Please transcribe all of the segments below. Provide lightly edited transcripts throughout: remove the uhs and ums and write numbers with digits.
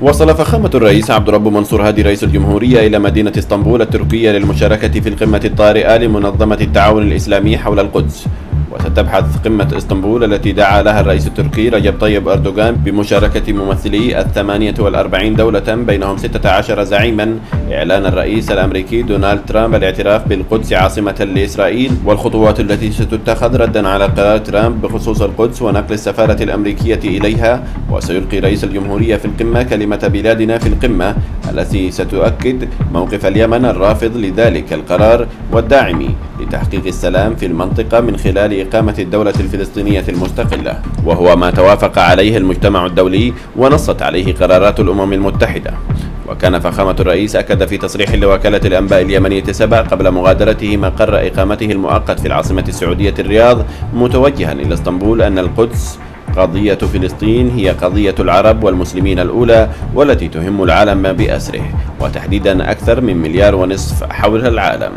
وصل فخامة الرئيس عبد الرب منصور هادي رئيس الجمهورية إلى مدينة اسطنبول التركية للمشاركة في القمة الطارئة لمنظمة التعاون الإسلامي حول القدس. وستبحث قمة اسطنبول التي دعا لها الرئيس التركي رجب طيب أردوغان بمشاركة ممثلي 48 دولة بينهم 16 زعيما إعلان الرئيس الأمريكي دونالد ترامب الاعتراف بالقدس عاصمة لإسرائيل والخطوات التي ستتخذ ردا على قرار ترامب بخصوص القدس ونقل السفارة الأمريكية إليها. وسيلقي رئيس الجمهورية في القمة كلمة بلادنا في القمة التي ستؤكد موقف اليمن الرافض لذلك القرار والداعم لتحقيق السلام في المنطقة من خلال إقامة الدولة الفلسطينية المستقلة، وهو ما توافق عليه المجتمع الدولي ونصت عليه قرارات الأمم المتحدة. وكان فخامة الرئيس أكد في تصريح لوكالة الأنباء اليمنية سبع قبل مغادرته مقر إقامته المؤقت في العاصمة السعودية الرياض متوجها إلى اسطنبول أن القدس قضية فلسطين هي قضية العرب والمسلمين الأولى والتي تهم العالم بأسره، وتحديدا أكثر من 1.5 مليار حول العالم.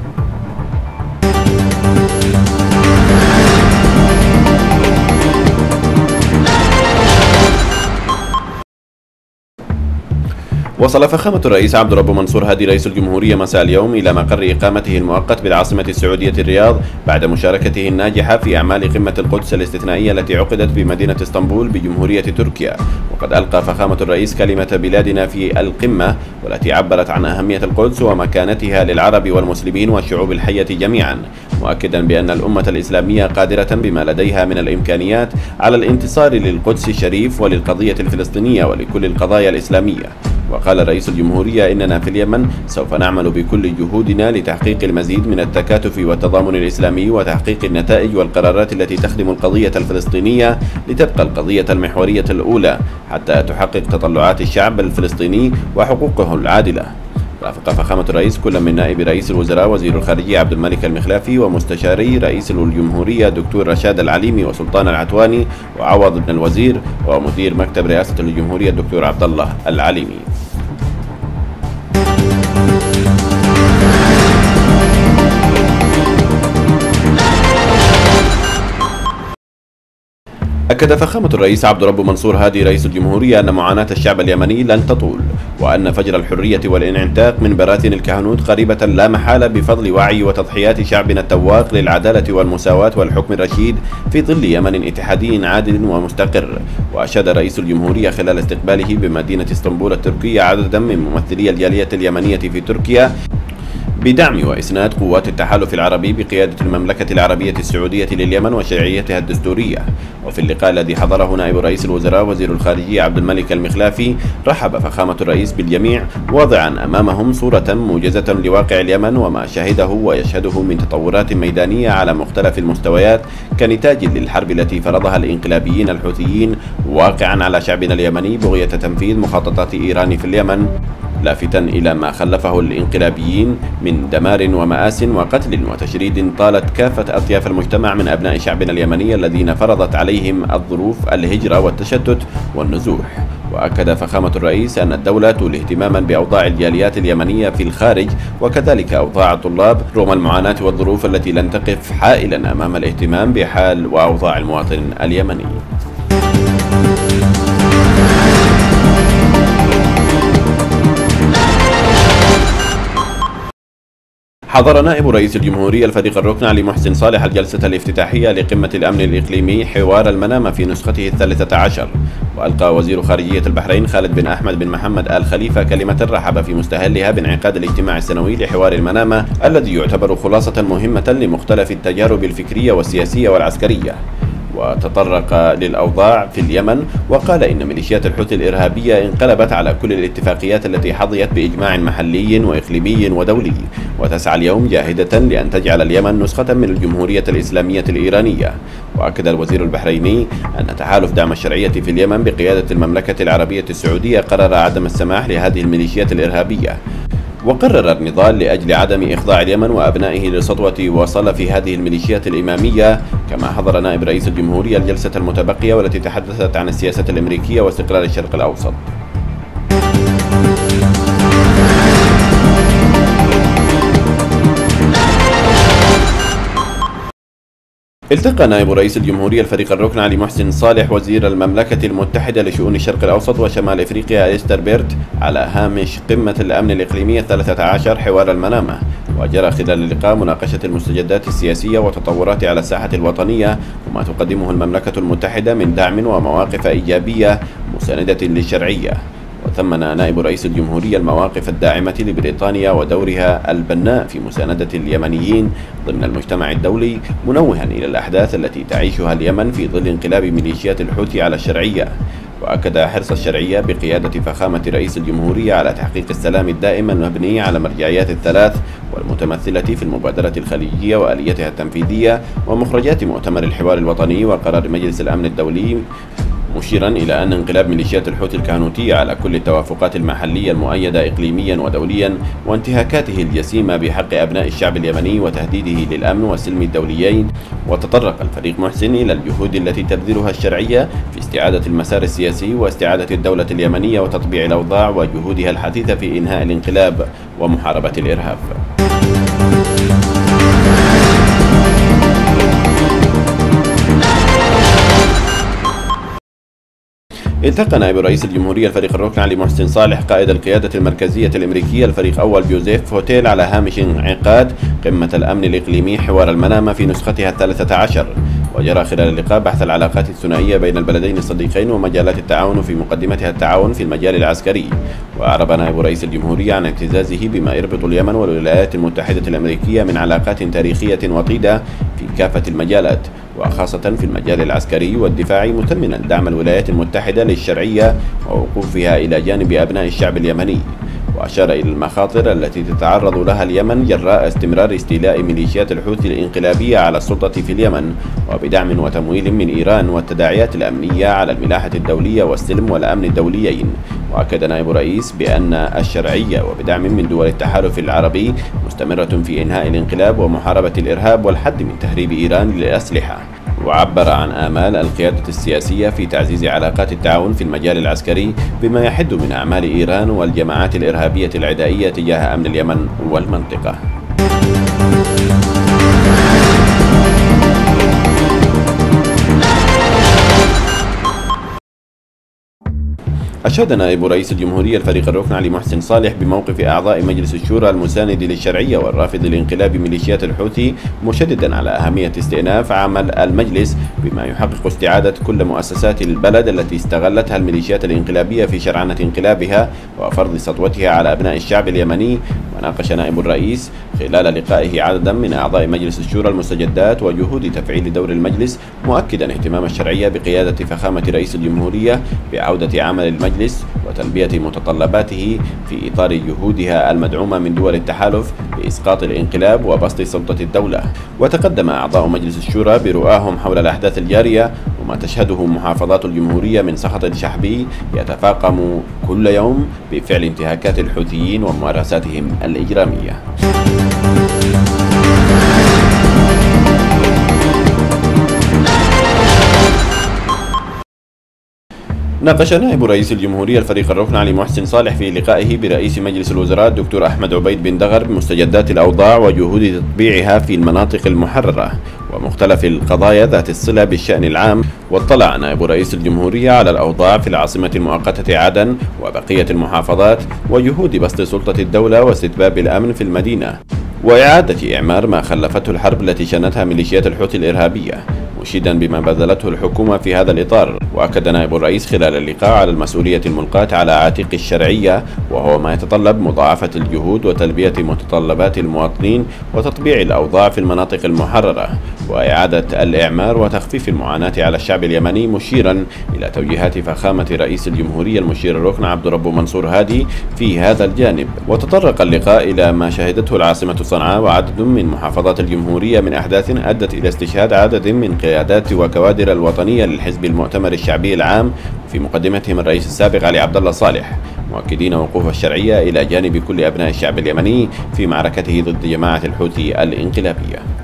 وصل فخامة الرئيس عبد الرب منصور هادي رئيس الجمهورية مساء اليوم إلى مقر إقامته المؤقت بالعاصمة السعودية الرياض بعد مشاركته الناجحة في أعمال قمة القدس الاستثنائية التي عقدت بمدينة اسطنبول بجمهورية تركيا. وقد ألقى فخامة الرئيس كلمة بلادنا في القمة والتي عبرت عن أهمية القدس ومكانتها للعرب والمسلمين والشعوب الحية جميعا، مؤكدا بأن الأمة الإسلامية قادرة بما لديها من الإمكانيات على الانتصار للقدس الشريف وللقضية الفلسطينية ولكل القضايا الإسلامية. وقال رئيس الجمهورية إننا في اليمن سوف نعمل بكل جهودنا لتحقيق المزيد من التكاتف والتضامن الإسلامي وتحقيق النتائج والقرارات التي تخدم القضية الفلسطينية لتبقى القضية المحورية الأولى حتى تحقق تطلعات الشعب الفلسطيني وحقوقه العادلة. رافق فخامة الرئيس كل من نائب رئيس الوزراء وزير الخارجية عبد الملك المخلافي ومستشاري رئيس الجمهورية دكتور رشاد العليمي وسلطان العتواني وعوض بن الوزير ومدير مكتب رئاسة الجمهورية الدكتور عبد الله العليمي. أكد فخامة الرئيس عبد الرب منصور هادي رئيس الجمهورية أن معاناة الشعب اليمني لن تطول، وأن فجر الحرية والانعتاق من براثن الكهنوت قريبة لا محالة بفضل وعي وتضحيات شعبنا التواق للعدالة والمساواة والحكم الرشيد في ظل يمن اتحادي عادل ومستقر. وأشاد رئيس الجمهورية خلال استقباله بمدينة اسطنبول التركية عددا من ممثلي الجالية اليمنية في تركيا بدعم وإسناد قوات التحالف العربي بقيادة المملكة العربية السعودية لليمن وشرعيتها الدستورية. وفي اللقاء الذي حضره نائب رئيس الوزراء وزير الخارجية عبد الملك المخلافي رحب فخامة الرئيس بالجميع واضعا أمامهم صورة موجزة لواقع اليمن وما شهده ويشهده من تطورات ميدانية على مختلف المستويات كنتاج للحرب التي فرضها الانقلابيين الحوثيين واقعا على شعبنا اليمني بغية تنفيذ مخططات إيران في اليمن، لافتا إلى ما خلفه الانقلابيين من دمار ومآس وقتل وتشريد طالت كافة أطياف المجتمع من أبناء شعبنا اليمني الذين فرضت عليهم الظروف الهجرة والتشتت والنزوح. وأكد فخامة الرئيس أن الدولة تولي اهتماما بأوضاع الجاليات اليمنية في الخارج وكذلك أوضاع الطلاب رغم المعاناة والظروف التي لن تقف حائلا أمام الاهتمام بحال وأوضاع المواطن اليمني. حضر نائب رئيس الجمهورية الفريق الركن علي محسن صالح الجلسة الافتتاحية لقمة الأمن الإقليمي حوار المنامة في نسخته 13. وألقى وزير خارجية البحرين خالد بن أحمد بن محمد آل خليفة كلمة رحب في مستهلها بانعقاد الاجتماع السنوي لحوار المنامة الذي يعتبر خلاصة مهمة لمختلف التجارب الفكرية والسياسية والعسكرية. وتطرق للأوضاع في اليمن وقال إن ميليشيات الحوثي الإرهابية انقلبت على كل الاتفاقيات التي حظيت بإجماع محلي وإقليمي ودولي، وتسعى اليوم جاهدة لأن تجعل اليمن نسخة من الجمهورية الإسلامية الإيرانية. وأكد الوزير البحريني أن تحالف دعم الشرعية في اليمن بقيادة المملكة العربية السعودية قرر عدم السماح لهذه الميليشيات الإرهابية، وقرر النضال لأجل عدم إخضاع اليمن وأبنائه لسطوة وصل في هذه الميليشيات الإمامية. كما حضر نائب رئيس الجمهورية الجلسة المتبقية والتي تحدثت عن السياسة الأمريكية واستقرار الشرق الأوسط. التقى نائب رئيس الجمهورية الفريق الركن علي محسن صالح وزير المملكة المتحدة لشؤون الشرق الأوسط وشمال إفريقيا إستر بيرت على هامش قمة الأمن الإقليمية 13 حوار المنامة. وجرى خلال اللقاء مناقشة المستجدات السياسية وتطورات على الساحة الوطنية وما تقدمه المملكة المتحدة من دعم ومواقف إيجابية مساندة للشرعية. وثمن نائب رئيس الجمهورية المواقف الداعمة لبريطانيا ودورها البناء في مساندة اليمنيين ضمن المجتمع الدولي، منوها إلى الأحداث التي تعيشها اليمن في ظل انقلاب ميليشيات الحوثي على الشرعية. وأكد حرص الشرعية بقيادة فخامة رئيس الجمهورية على تحقيق السلام الدائم المبني على مرجعيات الثلاث والمتمثلة في المبادرة الخليجية وآليتها التنفيذية ومخرجات مؤتمر الحوار الوطني وقرار مجلس الأمن الدولي، مشيرا إلى أن انقلاب ميليشيات الحوثي الكهنوتية على كل التوافقات المحلية المؤيدة إقليميا ودوليا وانتهاكاته الجسيمة بحق أبناء الشعب اليمني وتهديده للأمن والسلم الدوليين. وتطرق الفريق محسن إلى الجهود التي تبذلها الشرعية في استعادة المسار السياسي واستعادة الدولة اليمنية وتطبيع الأوضاع وجهودها الحثيثة في إنهاء الانقلاب ومحاربة الإرهاب. التقى نائب رئيس الجمهورية الفريق الركن علي محسن صالح قائد القيادة المركزية الأمريكية الفريق أول جوزيف هوتيل على هامش انعقاد قمة الأمن الإقليمي حوار المنامة في نسختها 13. وجرى خلال اللقاء بحث العلاقات الثنائية بين البلدين الصديقين ومجالات التعاون في مقدمتها التعاون في المجال العسكري. وأعرب نائب رئيس الجمهورية عن اعتزازه بما يربط اليمن والولايات المتحدة الأمريكية من علاقات تاريخية وطيدة في كافة المجالات وخاصة في المجال العسكري والدفاعي، مثمنا دعم الولايات المتحدة للشرعية ووقوفها إلى جانب أبناء الشعب اليمني. وأشار إلى المخاطر التي تتعرض لها اليمن جراء استمرار استيلاء ميليشيات الحوثي الانقلابية على السلطة في اليمن وبدعم وتمويل من إيران والتداعيات الأمنية على الملاحة الدولية والسلم والأمن الدوليين. وأكد نائب الرئيس بأن الشرعية وبدعم من دول التحالف العربي مستمرة في إنهاء الانقلاب ومحاربة الإرهاب والحد من تهريب إيران للأسلحة. وعبر عن آمال القيادة السياسية في تعزيز علاقات التعاون في المجال العسكري بما يحد من أعمال إيران والجماعات الإرهابية العدائية تجاه أمن اليمن والمنطقة. أشاد نائب رئيس الجمهورية الفريق الركن علي محسن صالح بموقف أعضاء مجلس الشورى المساند للشرعية والرافض لانقلاب ميليشيات الحوثي، مشددا على أهمية استئناف عمل المجلس بما يحقق استعادة كل مؤسسات البلد التي استغلتها الميليشيات الانقلابية في شرعنة انقلابها وفرض سطوتها على أبناء الشعب اليمني. وناقش نائب الرئيس خلال لقائه عددا من أعضاء مجلس الشورى المستجدات وجهود تفعيل دور المجلس، مؤكدا اهتمام الشرعية بقيادة فخامة رئيس الجمهورية بعودة عمل المجلس وتلبية متطلباته في إطار جهودها المدعومة من دول التحالف بإسقاط الانقلاب وبسط سلطة الدولة. وتقدم أعضاء مجلس الشورى برؤاهم حول الأحداث الجارية وما تشهده محافظات الجمهورية من سخط شعبي يتفاقم كل يوم بفعل انتهاكات الحوثيين وممارساتهم الإجرامية. ناقش نائب رئيس الجمهورية الفريق الركن علي محسن صالح في لقائه برئيس مجلس الوزراء الدكتور أحمد عبيد بن دغر بمستجدات الأوضاع وجهود تطبيعها في المناطق المحررة ومختلف القضايا ذات الصلة بالشأن العام. واطلع نائب رئيس الجمهورية على الأوضاع في العاصمة المؤقتة عدن وبقية المحافظات وجهود بسط سلطة الدولة واستتباب الأمن في المدينة وإعادة إعمار ما خلفته الحرب التي شنتها ميليشيات الحوثي الإرهابية، مشيدا بما بذلته الحكومة في هذا الإطار. وأكد نائب الرئيس خلال اللقاء على المسؤولية الملقاة على عاتق الشرعية، وهو ما يتطلب مضاعفة الجهود وتلبية متطلبات المواطنين وتطبيع الأوضاع في المناطق المحررة وإعادة الإعمار وتخفيف المعاناة على الشعب اليمني، مشيرا إلى توجيهات فخامة رئيس الجمهورية المشير الركن عبد ربه منصور هادي في هذا الجانب. وتطرق اللقاء إلى ما شهدته العاصمة صنعاء وعدد من محافظات الجمهورية من أحداث أدت إلى استشهاد عدد من قيادات وكوادر الوطنية للحزب المؤتمر الشعبي العام، في مقدمتهم الرئيس السابق علي عبد الله صالح، مؤكدين وقوف الشرعية إلى جانب كل أبناء الشعب اليمني في معركته ضد جماعة الحوثي الانقلابية.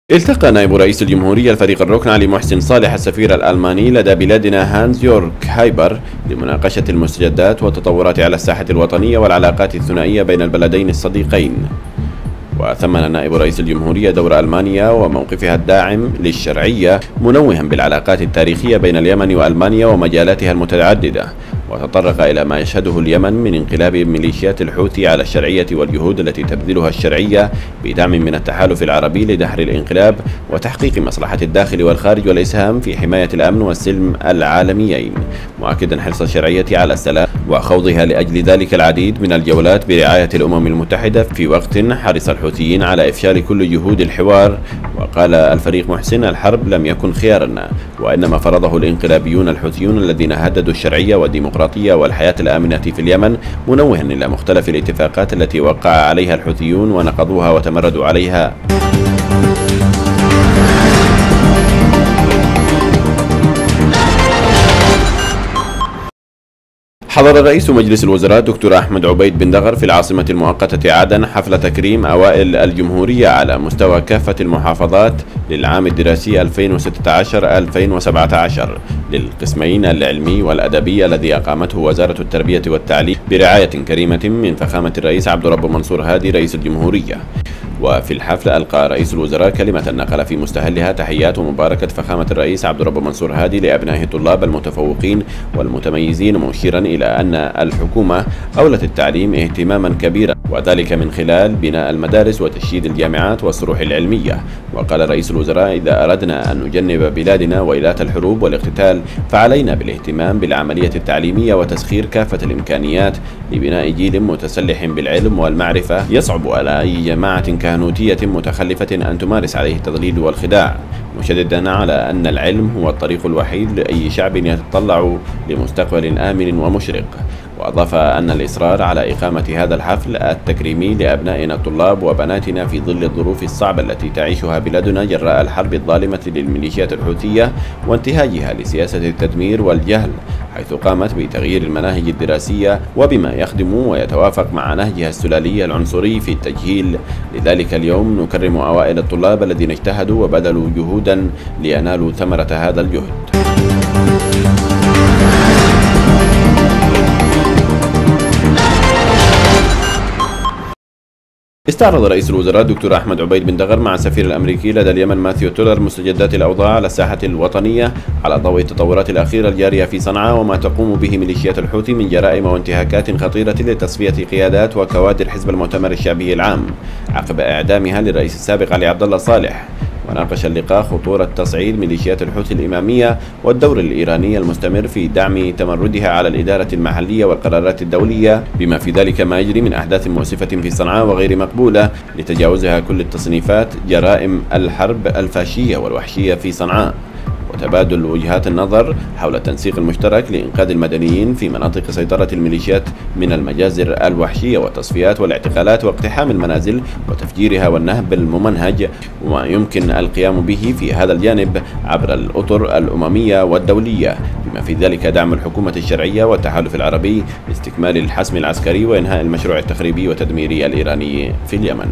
التقى نائب رئيس الجمهورية الفريق الركن علي محسن صالح السفير الألماني لدى بلادنا هانز يورك هايبر لمناقشة المستجدات والتطورات على الساحة الوطنية والعلاقات الثنائية بين البلدين الصديقين. وثمن نائب رئيس الجمهورية دور ألمانيا وموقفها الداعم للشرعية، منوها بالعلاقات التاريخية بين اليمن وألمانيا ومجالاتها المتعددة، وتطرق إلى ما يشهده اليمن من انقلاب ميليشيات الحوثي على الشرعية والجهود التي تبذلها الشرعية بدعم من التحالف العربي لدحر الانقلاب وتحقيق مصلحة الداخل والخارج والإسهام في حماية الأمن والسلم العالميين، مؤكدا حرص الشرعية على السلام وخوضها لأجل ذلك العديد من الجولات برعاية الأمم المتحدة في وقت حرص الحوثيين على إفشال كل جهود الحوار. وقال الفريق محسن: الحرب لم يكن خيارنا، وإنما فرضه الانقلابيون الحوثيون الذين هددوا الشرعية والديمقراطية والحياة الآمنة في اليمن، منوها إلى مختلف الاتفاقات التي وقع عليها الحوثيون ونقضوها وتمردوا عليها. حضر رئيس مجلس الوزراء دكتور أحمد عبيد بن دغر في العاصمة المؤقتة عدن حفل تكريم أوائل الجمهورية على مستوى كافة المحافظات للعام الدراسي 2016-2017 للقسمين العلمي والأدبي الذي أقامته وزارة التربية والتعليم برعاية كريمة من فخامة الرئيس عبد الرب منصور هادي رئيس الجمهورية. وفي الحفل ألقى رئيس الوزراء كلمة نقل في مستهلها تحيات ومباركة فخامة الرئيس عبد الرب منصور هادي لأبناء الطلاب المتفوقين والمتميزين، مشيرا إلى أن الحكومة أولت التعليم اهتماما كبيرا، وذلك من خلال بناء المدارس وتشييد الجامعات والصروح العلمية. وقال رئيس الوزراء: إذا أردنا أن نجنب بلادنا ويلات الحروب والاقتتال فعلينا بالاهتمام بالعملية التعليمية وتسخير كافة الإمكانيات لبناء جيل متسلح بالعلم والمعرفة يصعب على أي جماعة كهنوتية متخلفة أن تمارس عليه التضليل والخداع، مشددا على أن العلم هو الطريق الوحيد لأي شعب يتطلع لمستقبل آمن ومشرق. وأضاف أن الإصرار على إقامة هذا الحفل التكريمي لأبنائنا الطلاب وبناتنا في ظل الظروف الصعبة التي تعيشها بلادنا جراء الحرب الظالمة للميليشيات الحوثية وانتهاجها لسياسة التدمير والجهل، حيث قامت بتغيير المناهج الدراسية وبما يخدم ويتوافق مع نهجها السلالي العنصري في التجهيل. لذلك اليوم نكرم أوائل الطلاب الذين اجتهدوا وبذلوا جهودا لينالوا ثمرة هذا الجهد. استعرض رئيس الوزراء دكتور أحمد عبيد بن دغر مع السفير الأمريكي لدى اليمن ماثيو تولر مستجدات الأوضاع على الساحة الوطنية على ضوء التطورات الأخيرة الجارية في صنعاء وما تقوم به ميليشيات الحوثي من جرائم وانتهاكات خطيرة لتصفية قيادات وكوادر حزب المؤتمر الشعبي العام عقب إعدامها للرئيس السابق علي عبد الله صالح. وناقش اللقاء خطورة تصعيد ميليشيات الحوثي الإمامية والدور الإيراني المستمر في دعم تمردها على الإدارة المحلية والقرارات الدولية، بما في ذلك ما يجري من أحداث مؤسفة في صنعاء وغير مقبولة لتجاوزها كل التصنيفات جرائم الحرب الفاشية والوحشية في صنعاء، وتبادل وجهات النظر حول التنسيق المشترك لإنقاذ المدنيين في مناطق سيطرة الميليشيات من المجازر الوحشية والتصفيات والاعتقالات واقتحام المنازل وتفجيرها والنهب الممنهج، وما يمكن القيام به في هذا الجانب عبر الأطر الأممية والدولية، بما في ذلك دعم الحكومة الشرعية والتحالف العربي لاستكمال الحسم العسكري وإنهاء المشروع التخريبي والتدميري الإيراني في اليمن.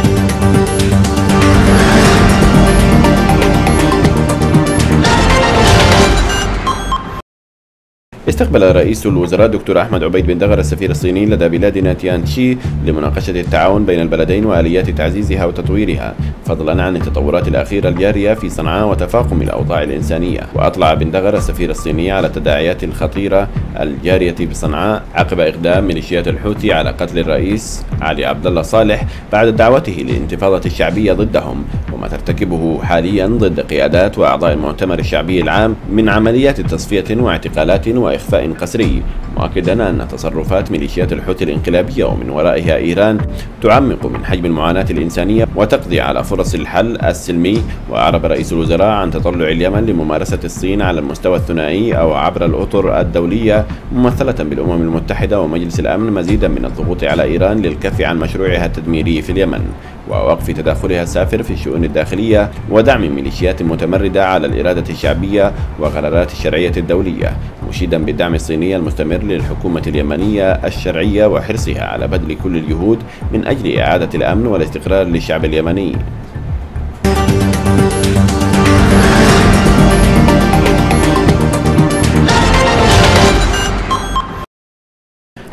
استقبل رئيس الوزراء دكتور أحمد عبيد بن دغر السفير الصيني لدى بلادنا تيانشي لمناقشة التعاون بين البلدين وآليات تعزيزها وتطويرها، فضلا عن التطورات الأخيرة الجارية في صنعاء وتفاقم الأوضاع الإنسانية. وأطلع بن دغر السفير الصيني على التداعيات الخطيرة الجارية بصنعاء عقب إقدام ميليشيات الحوثي على قتل الرئيس علي عبد الله صالح بعد دعوته للانتفاضة الشعبية ضدهم، وما ترتكبه حاليا ضد قيادات وأعضاء المؤتمر الشعبي العام من عمليات تصفية واعتقالات وإخفاء قسري، مؤكدا أن تصرفات ميليشيات الحوثي الانقلابية ومن ورائها إيران تعمق من حجم المعاناة الإنسانية وتقضي على فرص الحل السلمي. وأعرب رئيس الوزراء عن تطلع اليمن لممارسة الصين على المستوى الثنائي أو عبر الأطر الدولية ممثلة بالأمم المتحدة ومجلس الأمن مزيدا من الضغوط على إيران للكف عن مشروعها التدميري في اليمن ووقف تدخلها السافر في الشؤون الداخلية ودعم ميليشيات متمردة على الإرادة الشعبية وقرارات الشرعية الدولية، مشيدا بالدعم الصيني المستمر للحكومة اليمنية الشرعية وحرصها على بذل كل الجهود من أجل إعادة الأمن والاستقرار للشعب اليمني.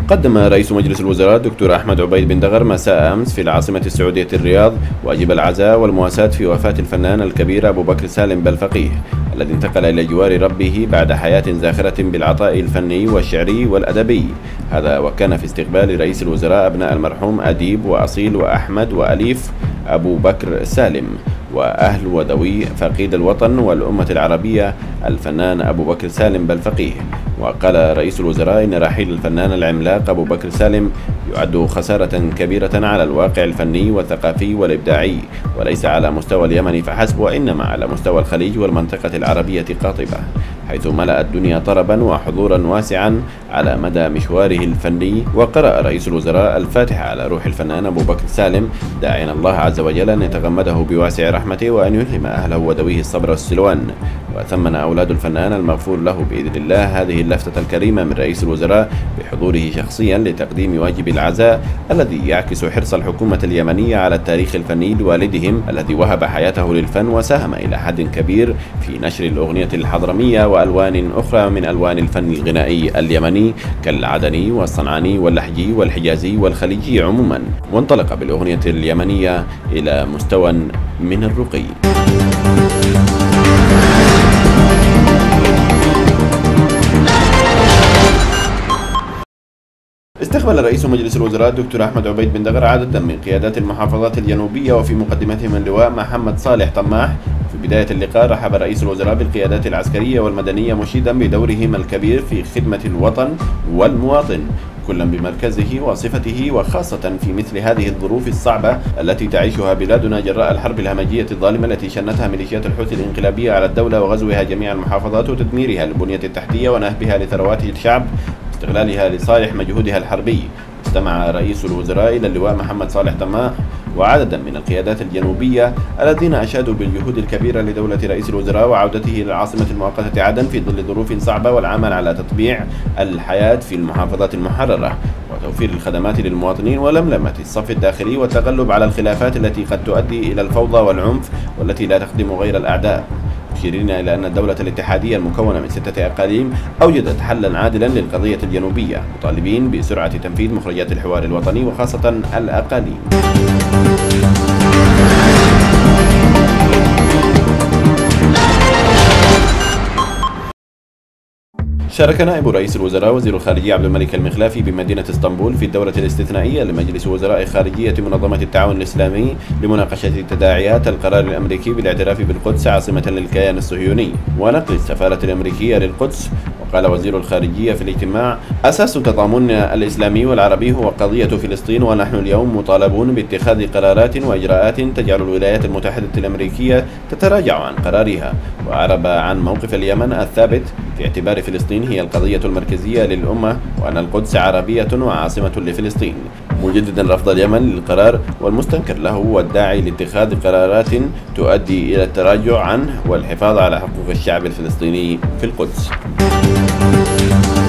قدم رئيس مجلس الوزراء الدكتور أحمد عبيد بن دغر مساء أمس في العاصمة السعودية الرياض واجب العزاء والمواساة في وفاة الفنان الكبير أبو بكر سالم بالفقيه الذي انتقل إلى جوار ربه بعد حياة زاخرة بالعطاء الفني والشعري والأدبي. هذا وكان في استقبال رئيس الوزراء أبناء المرحوم أديب وأصيل وأحمد وأليف أبو بكر سالم وأهل وذوي فقيد الوطن والأمة العربية الفنان أبو بكر سالم بالفقيه. وقال رئيس الوزراء إن رحيل الفنان العملاق أبو بكر سالم يعد خسارة كبيرة على الواقع الفني والثقافي والإبداعي، وليس على مستوى اليمن فحسب وإنما على مستوى الخليج والمنطقة العربية قاطبة، حيث ملأ الدنيا طربا وحضورا واسعا على مدى مشواره الفني. وقرأ رئيس الوزراء الفاتحة على روح الفنان أبو بكر سالم داعيا الله عز وجل أن يتغمده بواسع رحمته وأن يلهم أهله وذويه الصبر والسلوان. وثمن أولاد الفنان المغفور له بإذن الله هذه اللفتة الكريمة من رئيس الوزراء بحضوره شخصيا لتقديم واجب العزاء الذي يعكس حرص الحكومة اليمنية على التاريخ الفني لوالدهم الذي وهب حياته للفن وساهم إلى حد كبير في نشر الأغنية الحضرمية وألوان أخرى من ألوان الفن الغنائي اليمني كالعدني والصنعاني واللحجي والحجازي والخليجي عموما، وانطلق بالأغنية اليمنية إلى مستوى من الرقي. استقبل رئيس مجلس الوزراء الدكتور أحمد عبيد بن دغر عددا من قيادات المحافظات الجنوبية وفي مقدمتهم اللواء محمد صالح طماح. في بداية اللقاء رحب رئيس الوزراء بالقيادات العسكرية والمدنية مشيدا بدورهم الكبير في خدمة الوطن والمواطن كلا بمركزه وصفته، وخاصة في مثل هذه الظروف الصعبة التي تعيشها بلادنا جراء الحرب الهمجية الظالمة التي شنتها ميليشيات الحوثي الانقلابية على الدولة وغزوها جميع المحافظات وتدميرها للبنية التحتية ونهبها لثروات الشعب واستغلالها لصالح مجهودها الحربي. استمع رئيس الوزراء إلى اللواء محمد صالح طماح وعددا من القيادات الجنوبية الذين أشادوا بالجهود الكبيرة لدولة رئيس الوزراء وعودته إلى العاصمة المؤقتة عدن في ظل ظروف صعبة، والعمل على تطبيع الحياة في المحافظات المحررة وتوفير الخدمات للمواطنين ولملمة الصف الداخلي والتغلب على الخلافات التي قد تؤدي إلى الفوضى والعنف والتي لا تخدم غير الأعداء، مشيرين إلى أن الدولة الاتحادية المكونة من 6 أقاليم أوجدت حلا عادلا للقضية الجنوبية، مطالبين بسرعة تنفيذ مخرجات الحوار الوطني وخاصة الأقاليم. شارك نائب رئيس الوزراء وزير الخارجية عبد الملك المخلافي بمدينة اسطنبول في الدورة الاستثنائية لمجلس وزراء خارجية منظمة التعاون الإسلامي لمناقشة تداعيات القرار الأمريكي بالاعتراف بالقدس عاصمة للكيان الصهيوني ونقل السفارة الأمريكية للقدس. وقال وزير الخارجية في الاجتماع: أساس تضامننا الإسلامي والعربي هو قضية فلسطين، ونحن اليوم مطالبون باتخاذ قرارات وإجراءات تجعل الولايات المتحدة الأمريكية تتراجع عن قرارها. وأعرب عن موقف اليمن الثابت في اعتبار فلسطين هي القضية المركزية للأمة، وأن القدس عربية وعاصمة لفلسطين، مجددا رفض اليمن للقرار والمستنكر له والداعي لاتخاذ قرارات تؤدي إلى التراجع عنه والحفاظ على حقوق الشعب الفلسطيني في القدس.